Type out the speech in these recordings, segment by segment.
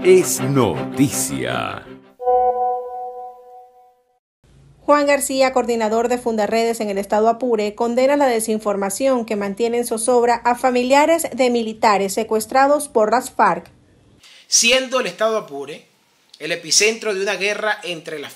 Es noticia. Juan García, coordinador de Fundarredes en el estado Apure, condena la desinformación que mantiene en zozobra a familiares de militares secuestrados por las FARC. Siendo el estado Apure el epicentro de una guerra entre las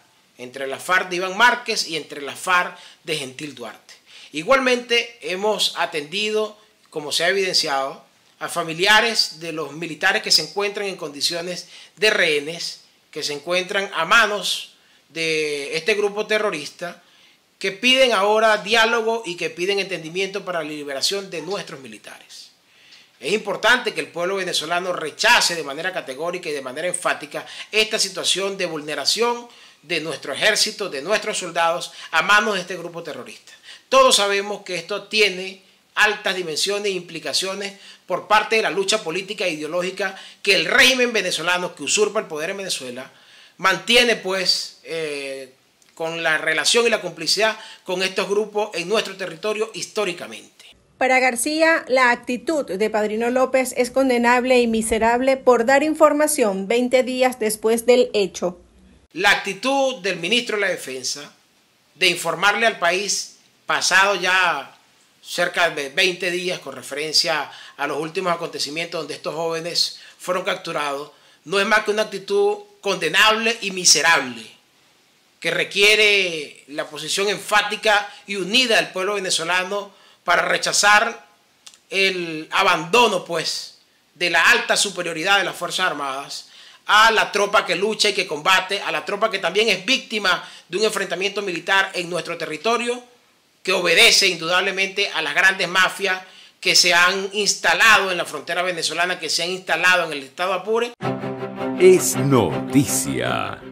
FARC de Iván Márquez y entre las FARC de Gentil Duarte. Igualmente hemos atendido, como se ha evidenciado, a familiares de los militares que se encuentran en condiciones de rehenes, que se encuentran a manos de este grupo terrorista, que piden ahora diálogo y que piden entendimiento para la liberación de nuestros militares. Es importante que el pueblo venezolano rechace de manera categórica y de manera enfática esta situación de vulneración de nuestro ejército, de nuestros soldados, a manos de este grupo terrorista. Todos sabemos que esto tiene altas dimensiones e implicaciones por parte de la lucha política e ideológica que el régimen venezolano que usurpa el poder en Venezuela mantiene pues con la relación y la complicidad con estos grupos en nuestro territorio históricamente. Para García, la actitud de Padrino López es condenable y miserable por dar información 20 días después del hecho. La actitud del ministro de la Defensa de informarle al país pasado ya cerca de 20 días con referencia a los últimos acontecimientos donde estos jóvenes fueron capturados, no es más que una actitud condenable y miserable que requiere la posición enfática y unida del pueblo venezolano para rechazar el abandono pues de la alta superioridad de las Fuerzas Armadas a la tropa que lucha y que combate, a la tropa que también es víctima de un enfrentamiento militar en nuestro territorio, que obedece indudablemente a las grandes mafias que se han instalado en la frontera venezolana, que se han instalado en el estado Apure. Es noticia.